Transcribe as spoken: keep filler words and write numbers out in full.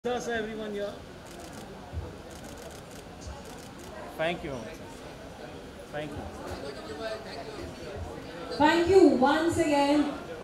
Sir, everyone here. Thank you. Thank you. Thank you once again.